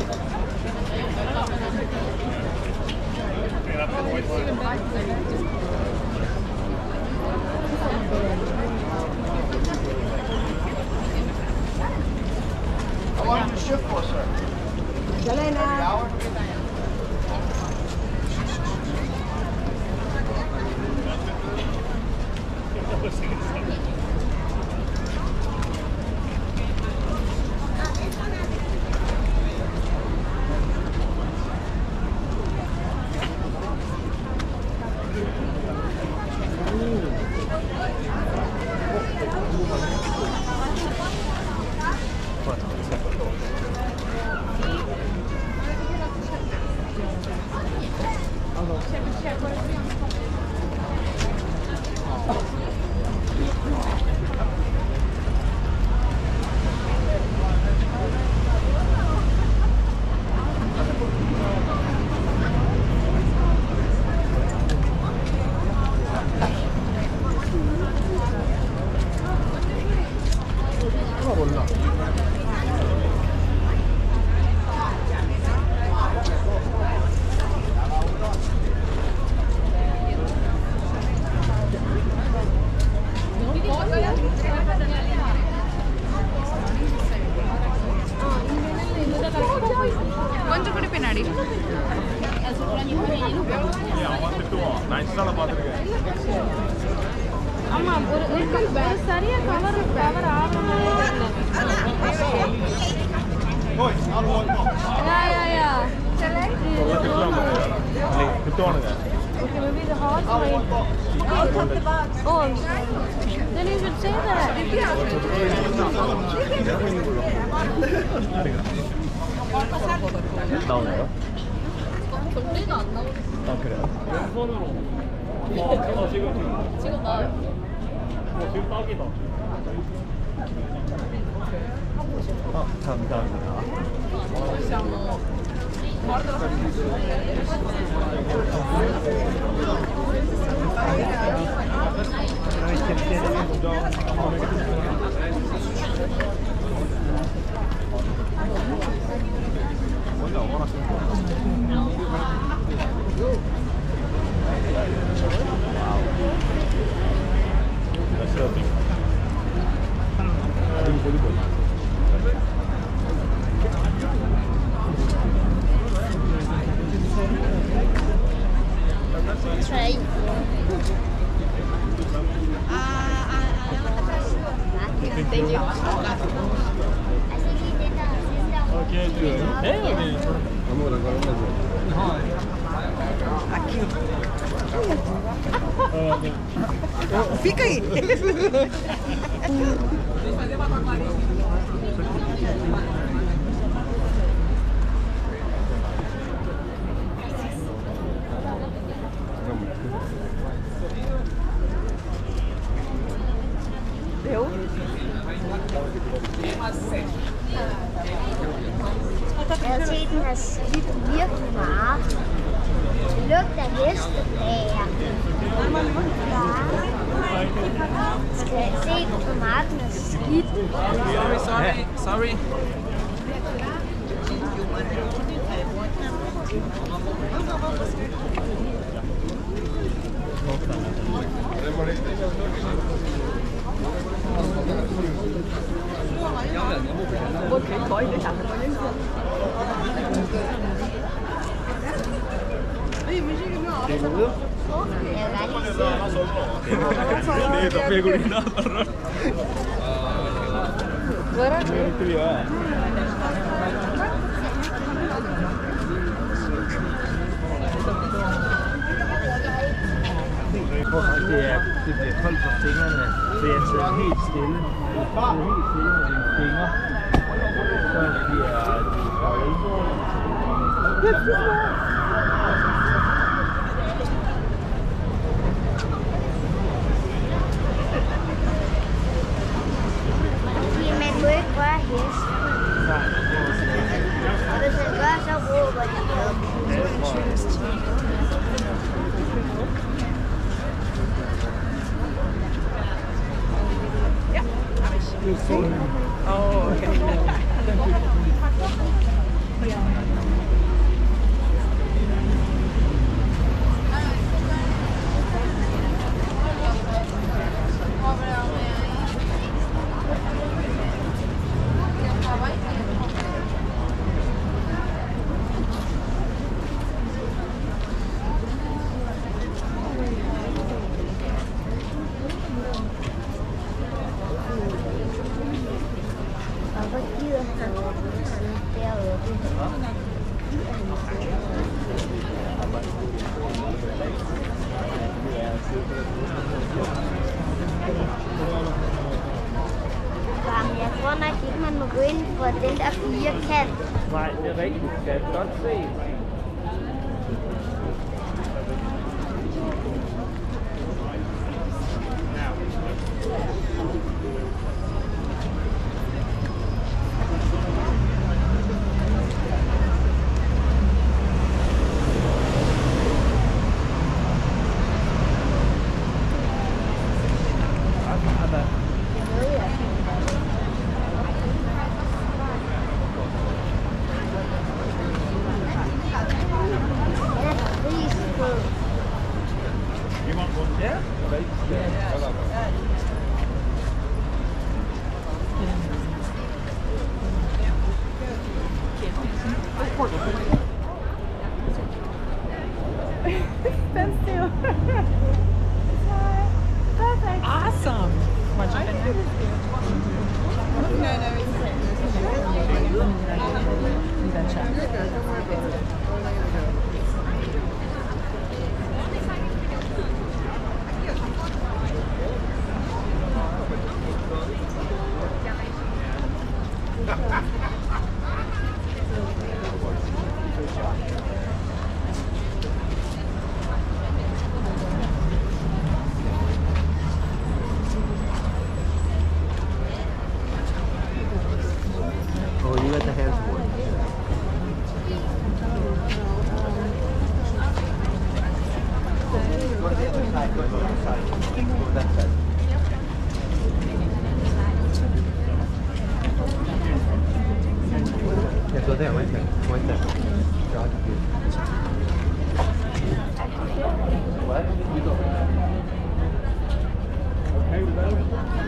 How long is your shift for, sir? 3 hours? கொஞ்சம் கூட பின்னாடி ஆமா ஒரு சரியா கவர் ஆகணும் Okay, maybe the heart might... Oh, then you should say that. 나오나요? 정리가 안 나오네. 아 그래요? 왼손으로 지금 나와요. 지금 딱이다. 감사합니다. Try. Thank you. Fica aí. Deu? Jeg har set, den har slidt virkelig meget. Det lugter hestebager. Skal jeg se, at tomaten er skidt? Sorry. Hvor kan I tøj det her? Det bliver koldt på fingrene, så jeg sidder helt stille. Jeg sidder helt stille med dine fingre. Så bliver Man må ikke røre hesten. Og hvis han gør, så råber de op. Oh, okay. Men jeg tror nok ikke, man må gå ind for den der firkant. Nej, det er rigtigt. Kan jeg godt se. Stand still. Perfect. Awesome. Want to jump in there? You betcha. Oh, you got the hands one. Go to the other side. Go to the other side. Go to that side. Yeah, go there, right there. Right there. You're confused. What? You go. Okay, with that?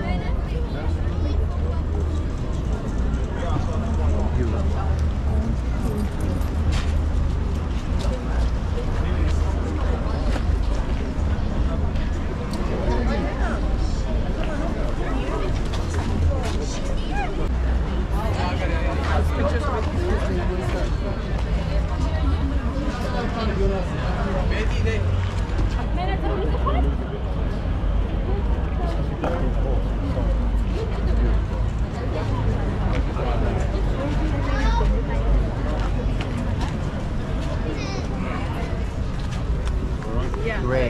Great.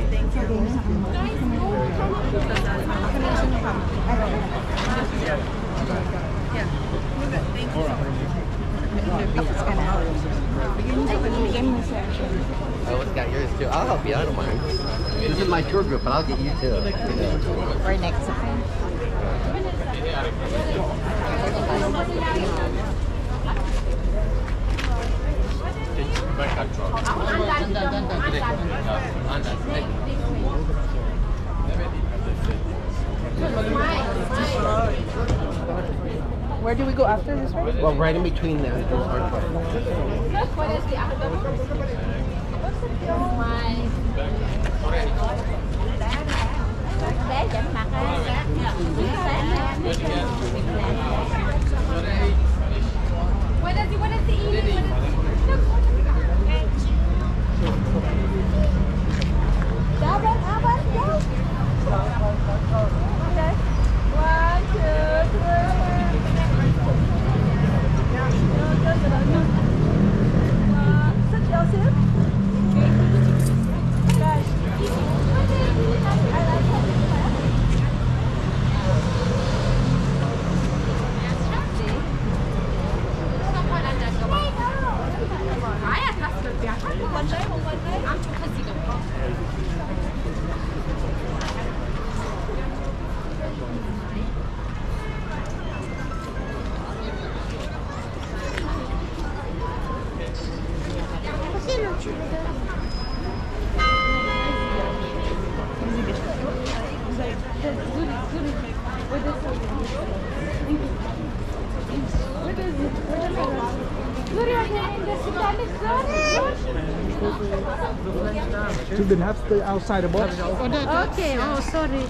I always got yours too. I'll help you. I don't mind. This is my tour group, but I'll get you too. Right next time. Where do we go after this, right? Well, right in between there. Bé chảnh mặt What is he eating? Go bên, ở bên, go. Okay. 1, 2, 3. Sit your seat. Guys. I like it. Children have to stay outside the box. Okay, oh sorry.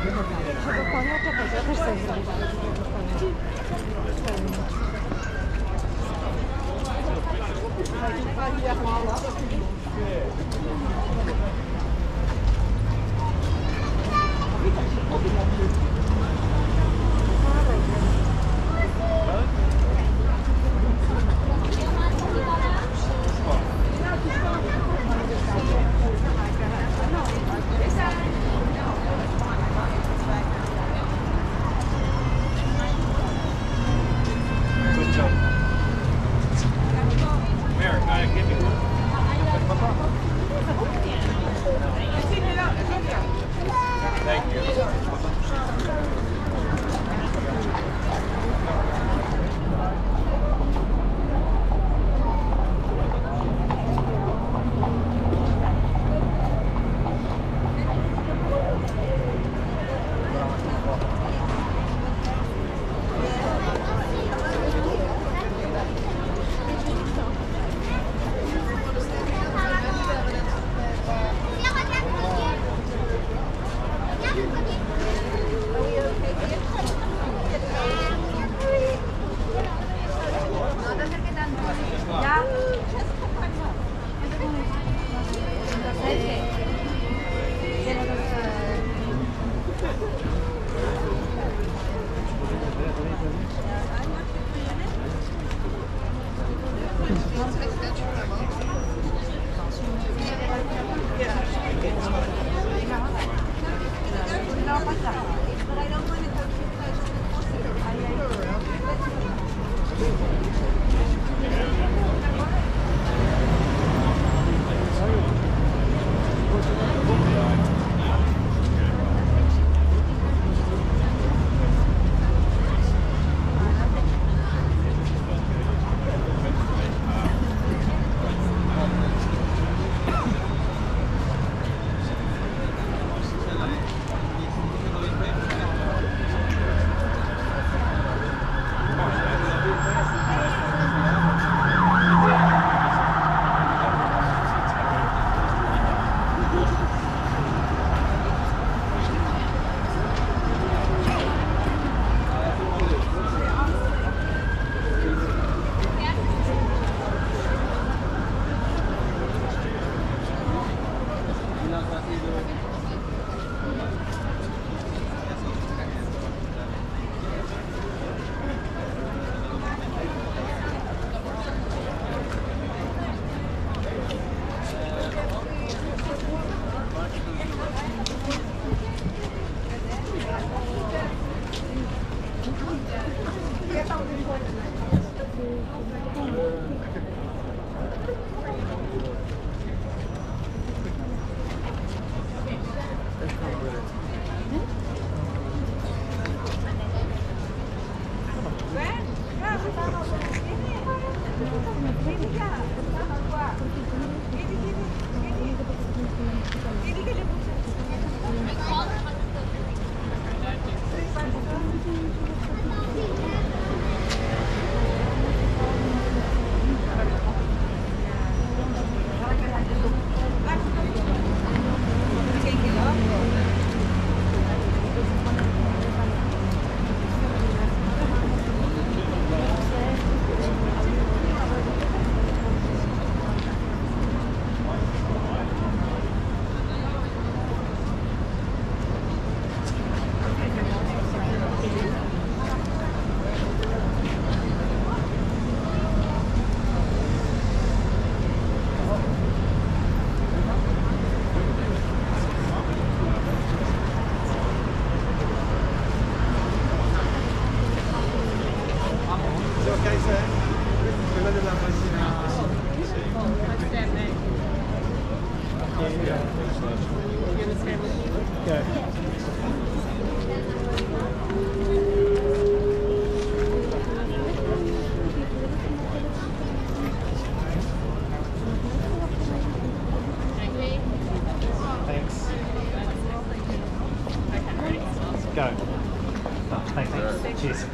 Go. Oh, thanks. Cheers.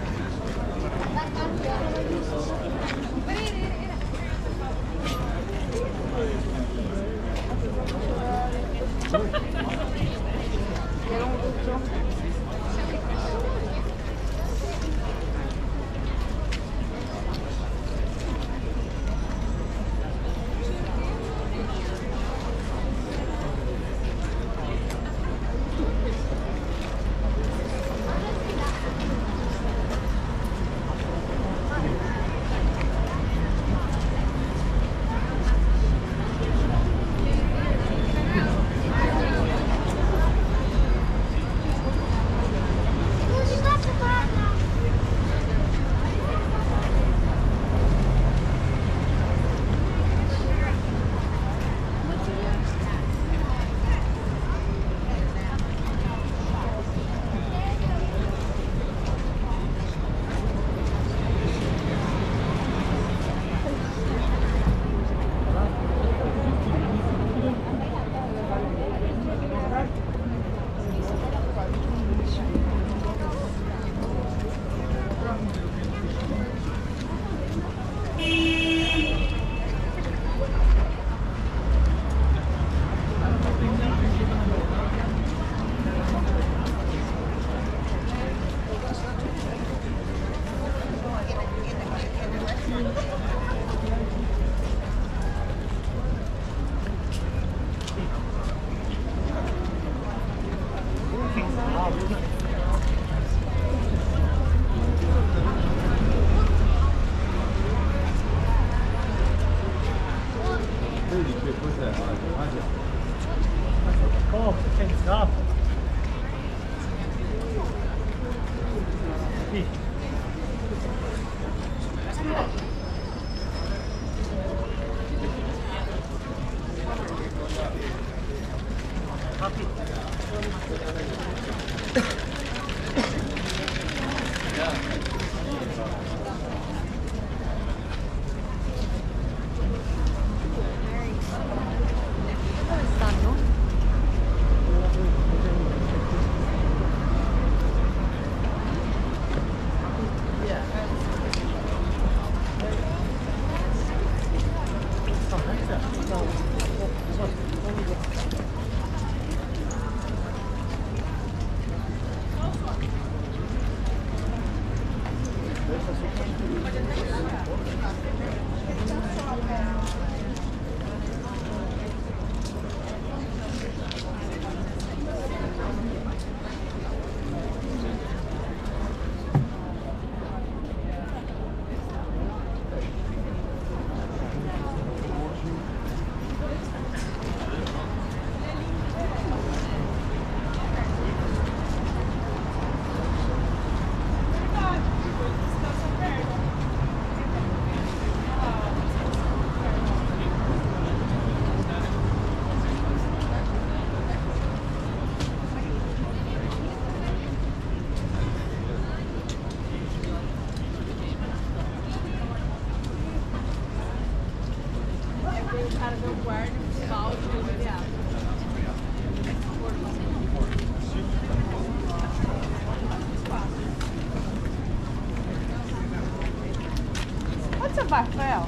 What's a Barfel?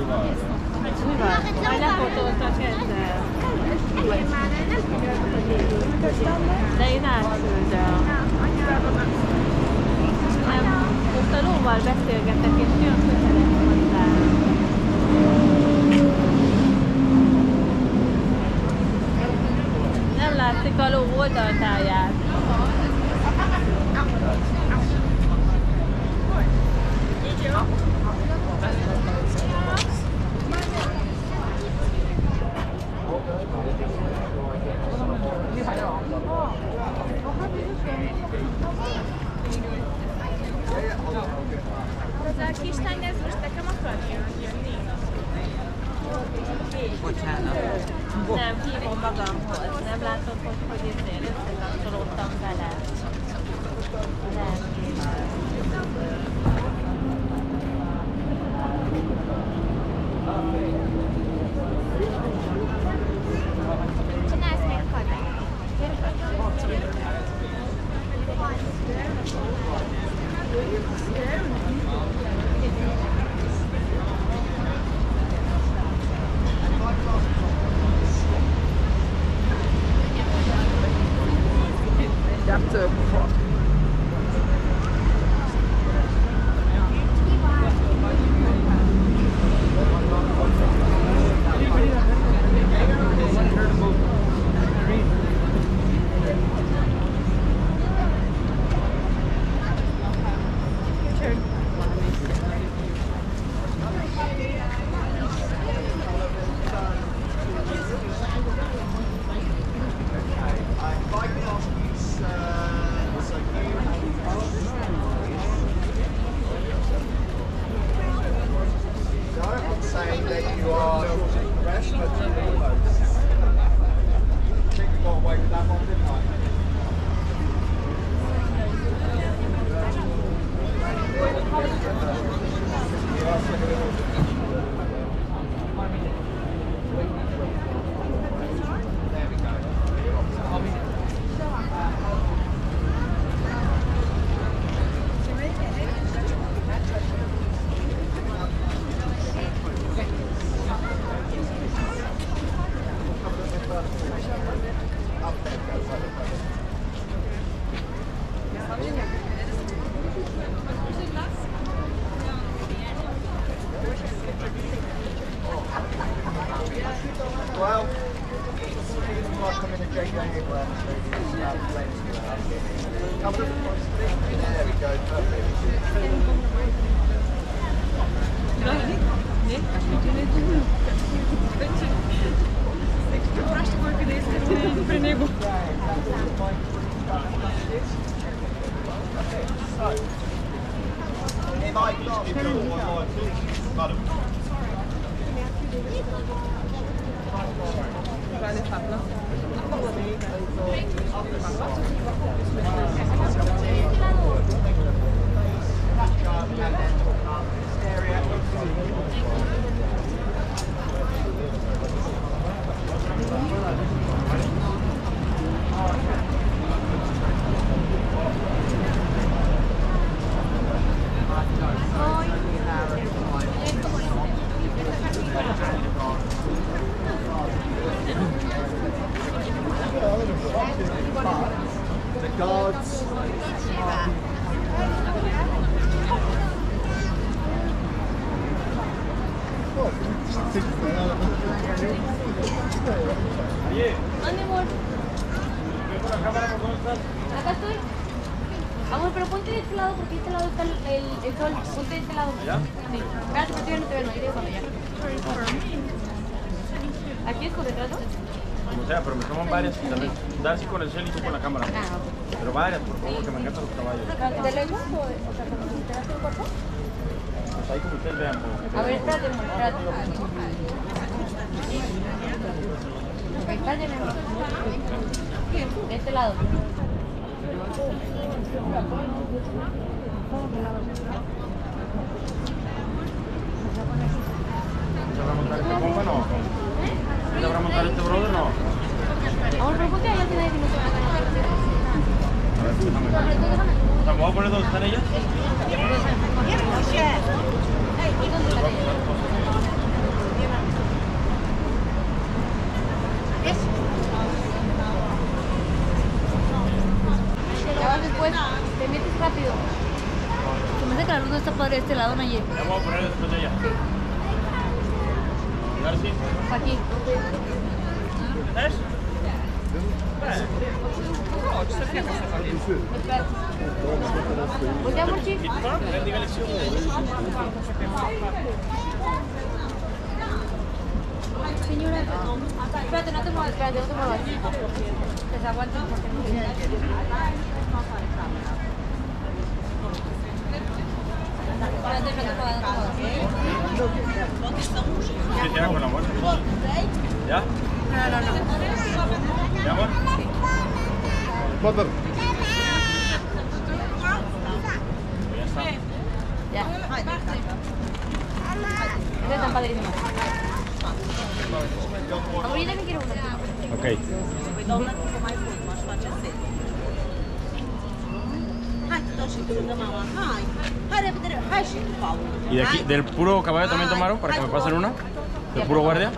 Hai la foto de én átküldöm. Most a lóval beszélgetek, és jön közelebb hozzám. Nem látszik a ló oldaltáját. Ez a kislány, ez most nekem akarja jönni? Bocsánat. Nem, hívom magamhoz. Nem látod, hogy ezért összekapcsolódtam vele. Nem, Csinálsz még kadát? Chapter 4. ¿Dónde, amor? Acá estoy. Amor, pero ponte de este lado porque de este lado está el sol. Ponte de este lado. ¿Ya? Sí. Espérate, porque yo no te veo, no iré cuando ya. ¿Aquí es con retraso? O sea, pero me toman varias y también darse con el cel y tú con la cámara. Pero varias, por favor, que me encantan los caballos. ¿De lengua o sea, como si te das el cuerpo? Pues ahí como ustedes vean. A ver, espérate, amor, espérate. Cállame. De este lado. ¿Se habrá montar este compa no? ¿Se habrá montar este brother no? Amor, pero ¿por qué allá tiene que no se van a ganar? A ver, déjame. O sea, ¿me voy a poner donde están ellas? ¿Y dónde están ellas? la luz no está padre de este lado, Naye. Ya vamos a poner después de allá. ¿Sí? Aquí. ¿Ves? Espera. Voltea, Morchi. Señora, espérate, no te muevas, espérate, no te muevas. Que se aguanten porque no viene. Espérate, no te muevas. ¿Qué tienes con la muerte? ¿Ya? No. ¿Ya, amor? Mother. Ya. Esta están padrísimas. Amor, yo también quiero una. Ok. ¿Y de aquí, del puro caballo también tomaron para que me pasen una? ¿Del puro guardia?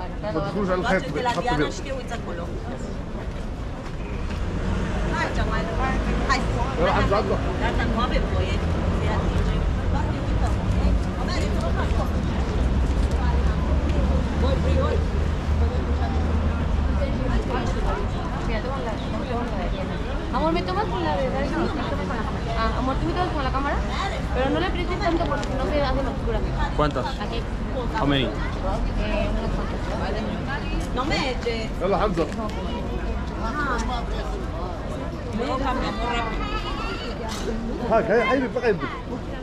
Amor, ¿me tomas con la de Darcy? Ah, amor, ¿tú me tomas con la cámara? Pero no le aprietes tanto porque si no se hace más oscura. ¿Cuántas? Aquí. How many? Unos cuantos. No me eches. يلا حمزة. هاك هاي حبيبي بقى يدك.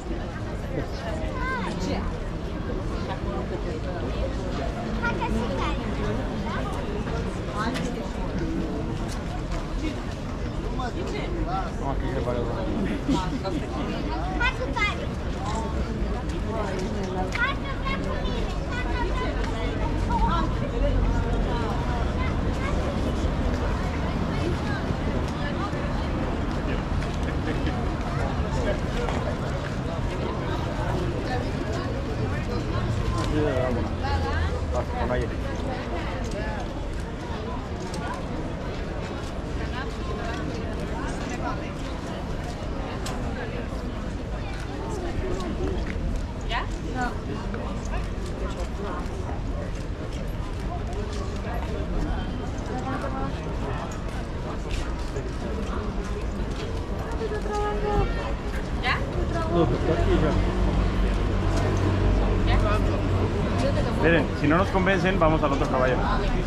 Miren, si no nos convencen, vamos al otro caballo.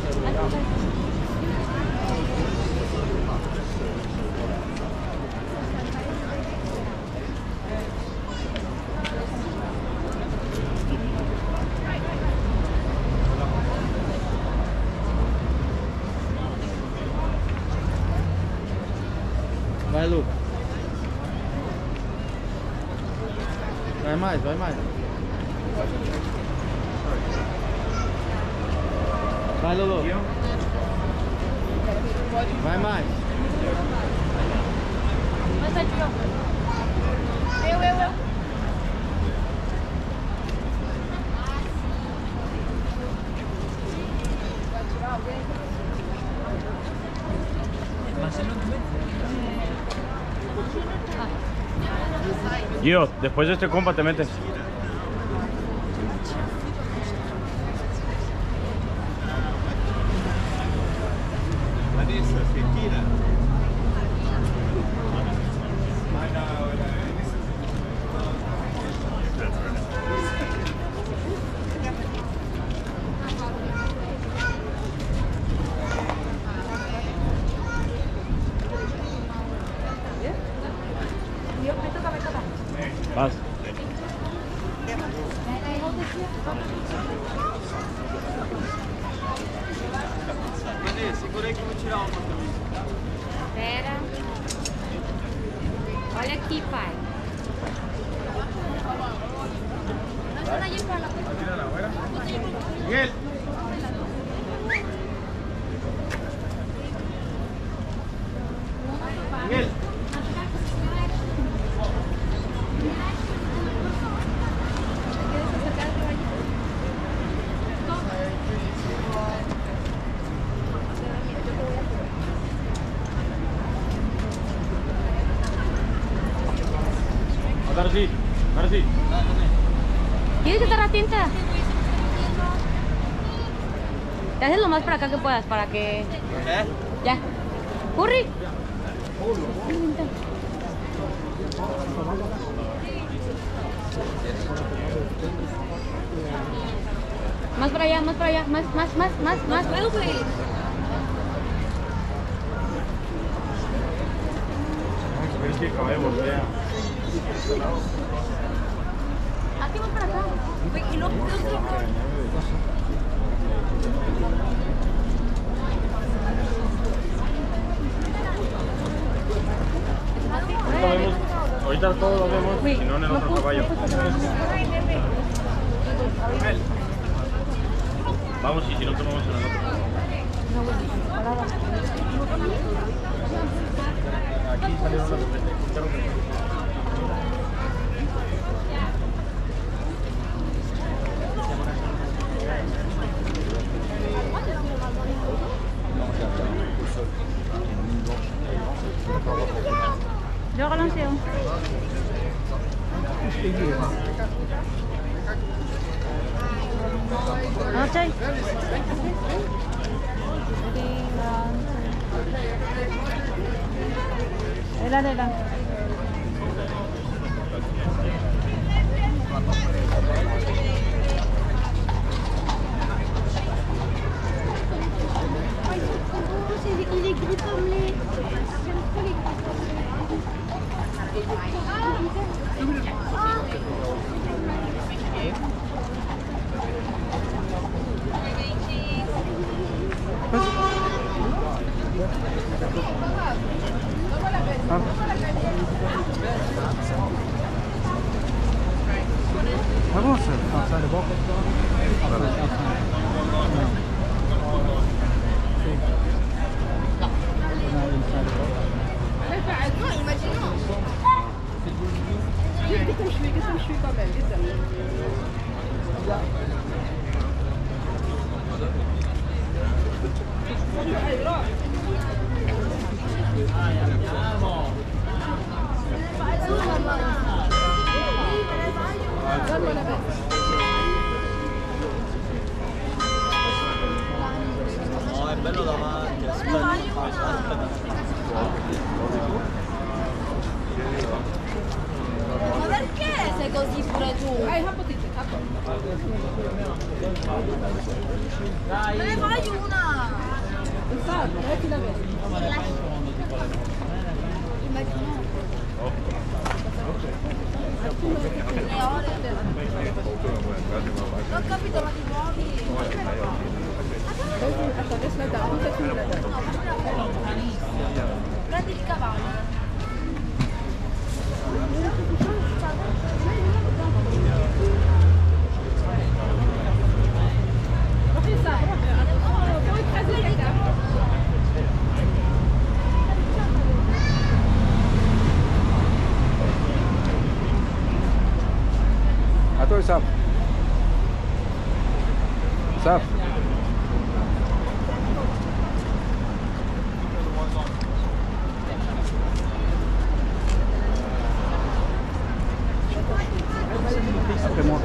Vai, Lu. Vai mais, vai mais. Vai, Lulu. Vai mais. ¿Dónde está el tío? Eu. Gio, después de este compa te metes. Vas. Espera. Olha aqui, pai. Miguel. Miguel. Ahora sí, ahora sí. ¿Quieres que te haga tinta? Te haces lo más para acá que puedas, para que... Ya. ¡Hurry! Más para allá, más para allá, más. Aquí más para acá. Y no, Ahorita todos lo vemos, si no en el otro caballo. Vamos y si no tomamos en el otro. Aquí salieron los Yo balanceo. Noche. Adelante. Il est gris comme les... Avance, ça le bord. No, è bello davanti, Ma perché sei così pure tu? Me ne fai una! Non ho capito, ma ti muovi? Prendi il cavallo. Attends, Saf. Saf. Après moi.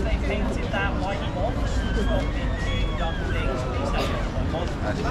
they painted that whitey box, stop it doing dumb things, please don't get my mod.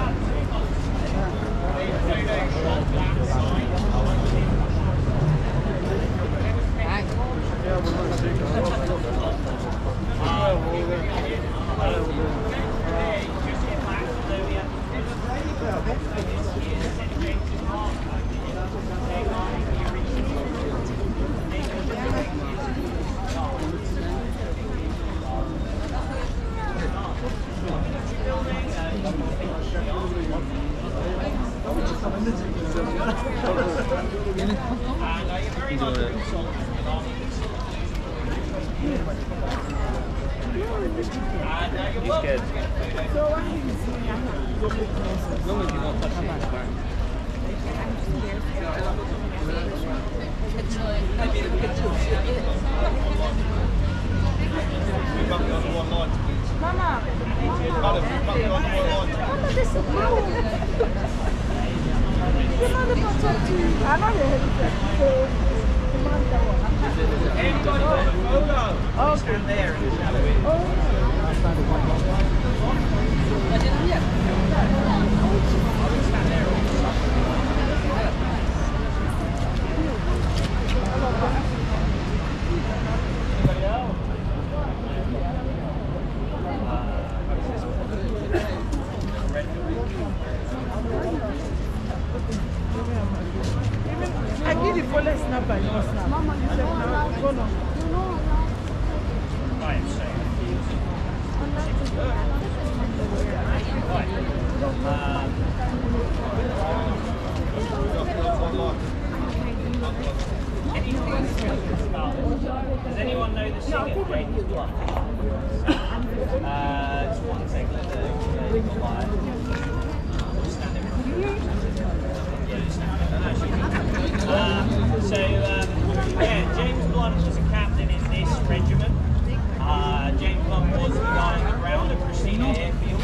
He's good. Stand there in the shadow. I give the fullest snap by no snap. Mama, you said no. Go no. Right, so. Does anyone know the singer James Blunt? Just one second. Yeah, James Blunt was a captain in this regiment. James Blunt was the guy on the ground at Christina Airfield.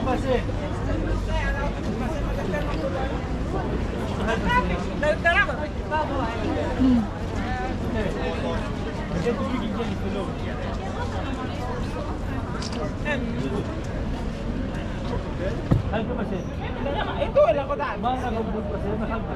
pase. Halka pase. Ito wala ko daan. Mga nagabot pase, mahalka.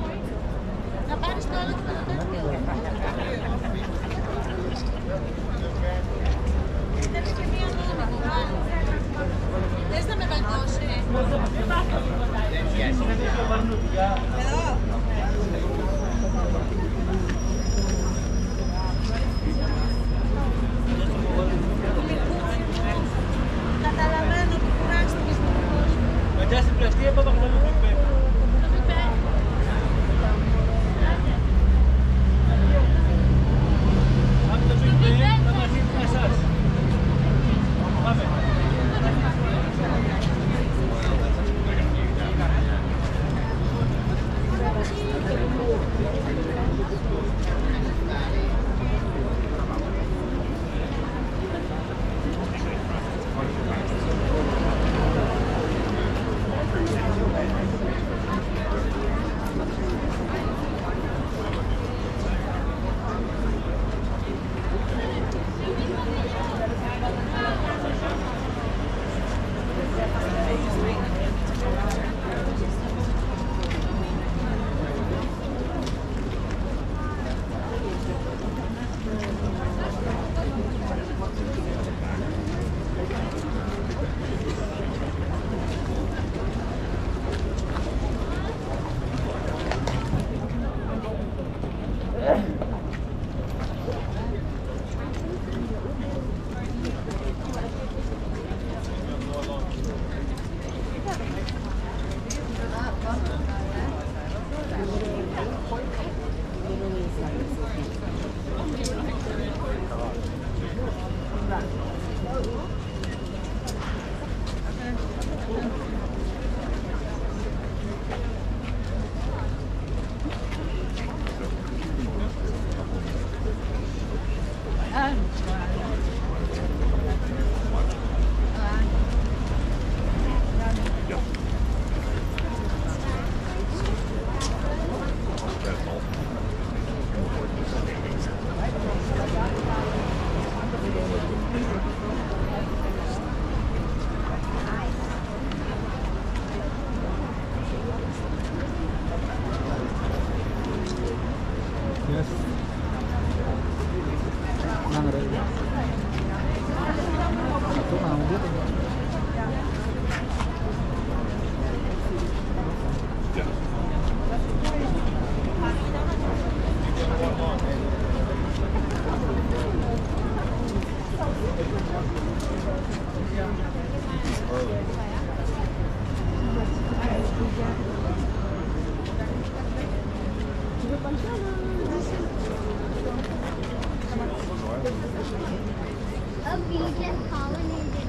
Baca sebelah dia apa bakal lalu be. A bee just pollinated.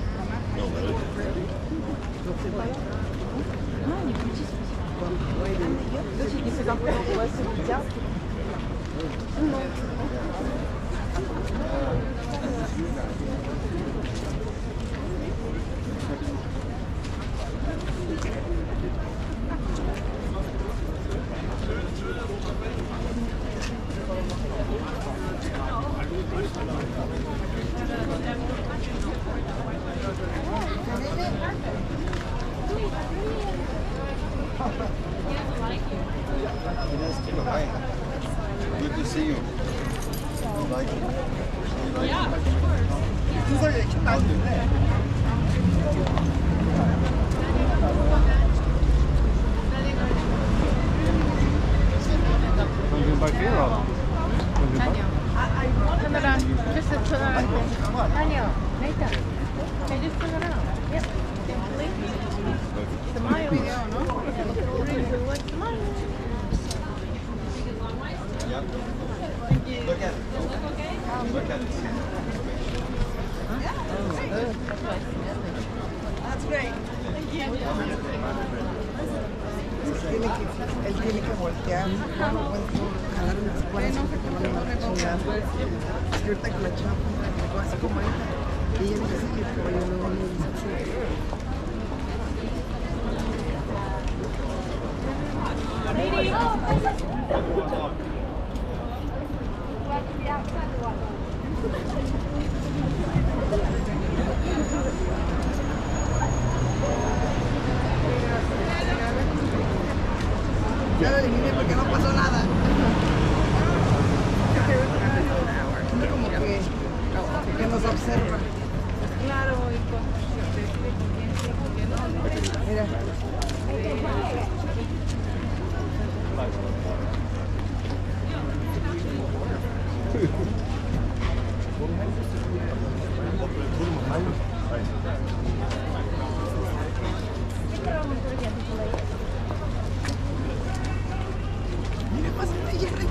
Good to see you. You like it? You like it? 진석이 키 나왔는데. Something by fear or? Turn around. Just turn around. Daniel, Nathan. Okay, just turn around. Yep. Simply. Smile. Smile. Yep. Thank you. Look at it. Look at it. That's great. Thank you. Él tiene que voltear, no puede jalar unas cuerdas porque te van a dar chingada. Es que ahorita con la chava, así como ella, y ella dice sí, pero yo luego le dice sí. Ya lo eliminé porque no pasó nada. Como que nos observa. Claro, y decide con quién sí, con quién no. Mira. Mira, pásate, Jerry.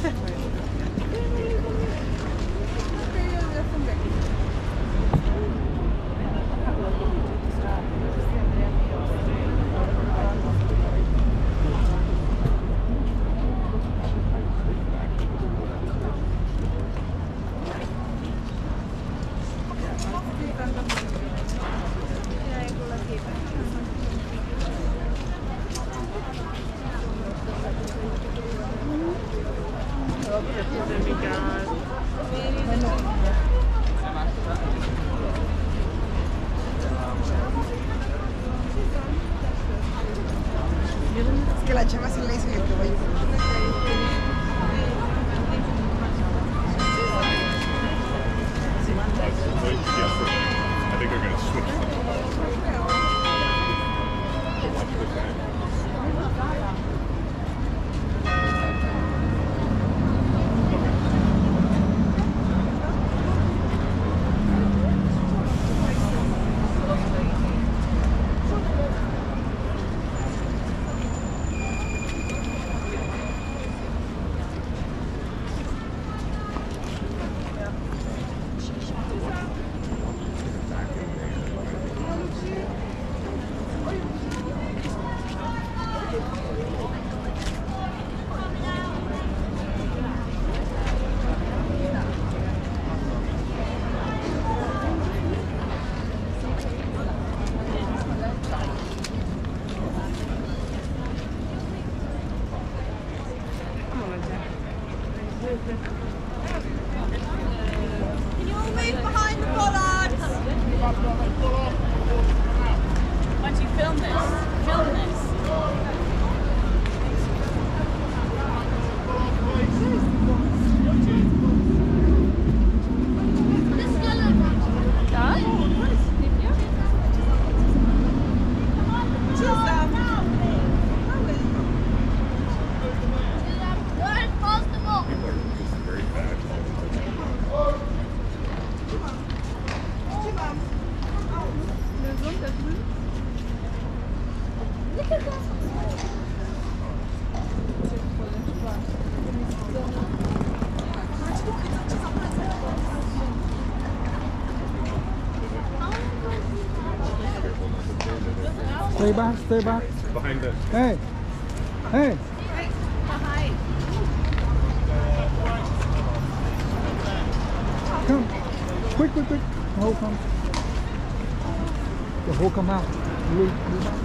Es que la chava sí le hizo y el caballo. I think they're going to switch them. Watch the time. Can you all move behind the bollards? Why don't you film this? Film this. Stay back, stay back. Behind the... Hey, hey. Come, quick, quick, quick. The whole come. The whole come out. Leave out.